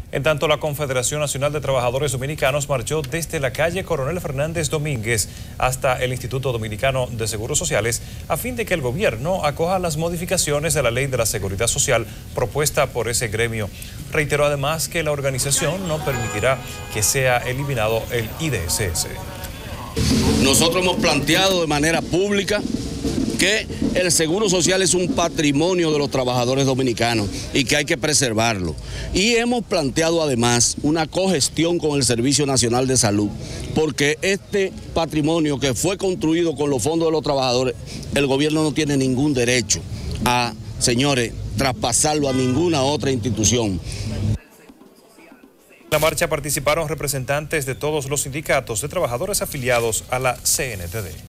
En tanto, la Confederación Nacional de Trabajadores Dominicanos marchó desde la calle Coronel Fernández Domínguez hasta el Instituto Dominicano de Seguros Sociales a fin de que el gobierno acoja las modificaciones de la Ley de la Seguridad Social propuesta por ese gremio. Reiteró además que la organización no permitirá que sea eliminado el IDSS. Nosotros hemos planteado de manera pública que el seguro social es un patrimonio de los trabajadores dominicanos y que hay que preservarlo. Y hemos planteado además una cogestión con el Servicio Nacional de Salud, porque este patrimonio que fue construido con los fondos de los trabajadores, el gobierno no tiene ningún derecho a, señores, traspasarlo a ninguna otra institución. En la marcha participaron representantes de todos los sindicatos de trabajadores afiliados a la CNTD.